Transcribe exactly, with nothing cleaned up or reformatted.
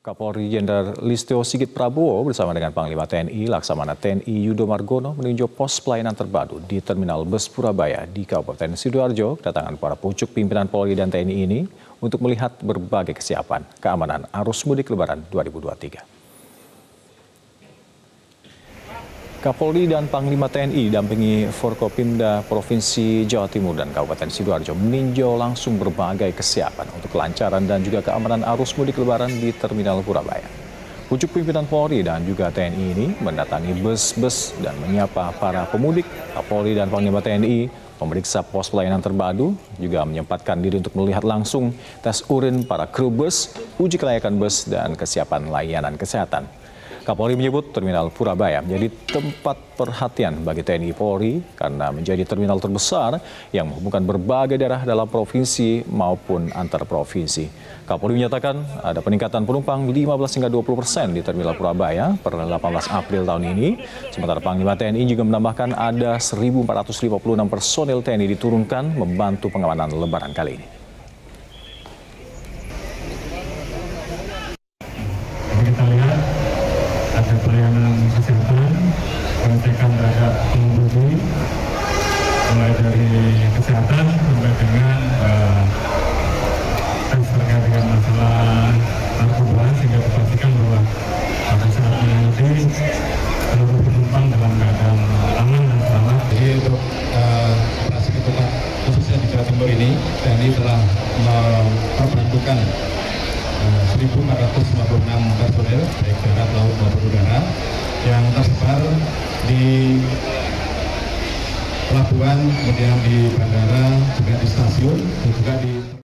Kapolri Jenderal Listio Sigit Prabowo bersama dengan Panglima T N I Laksamana T N I Yudo Margono meninjau pos pelayanan terpadu di Terminal Bus Purabaya di Kabupaten Sidoarjo. Kedatangan para pucuk pimpinan Polri dan T N I ini untuk melihat berbagai kesiapan keamanan arus mudik Lebaran dua ribu dua puluh tiga. Kapolri dan Panglima T N I dampingi Forkopimda Provinsi Jawa Timur dan Kabupaten Sidoarjo meninjau langsung berbagai kesiapan untuk kelancaran dan juga keamanan arus mudik Lebaran di Terminal Purabaya. Pucuk pimpinan Polri dan juga T N I ini mendatangi bus-bus dan menyapa para pemudik. Kapolri dan Panglima T N I memeriksa pos pelayanan terpadu, juga menyempatkan diri untuk melihat langsung tes urin para kru bus, uji kelayakan bus, dan kesiapan layanan kesehatan. Kapolri menyebut Terminal Purabaya menjadi tempat perhatian bagi T N I Polri karena menjadi terminal terbesar yang menghubungkan berbagai daerah dalam provinsi maupun antar provinsi. Kapolri menyatakan ada peningkatan penumpang lima belas hingga dua puluh persen di Terminal Purabaya per delapan belas April tahun ini. Sementara Panglima T N I juga menambahkan ada seribu empat ratus lima puluh enam personil T N I diturunkan membantu pengamanan Lebaran kali ini. Kita lihat ada pelayanan kesehatan, pengecekan terhadap pengemudi, mulai dari kesehatan sampai dengan uh, tes terkait dengan masalah narkoba, sehingga dipastikan bahwa pada saat mengemudi seluruh penumpang dalam keadaan aman dan selamat. Jadi untuk uh, operasi ketupat khususnya di Jawa Timur ini, T N I telah memperbantukan seribu empat ratus lima puluh enam personel baik darat, laut maupun udara yang tersebar di pelabuhan, kemudian di bandara, juga di stasiun, dan juga di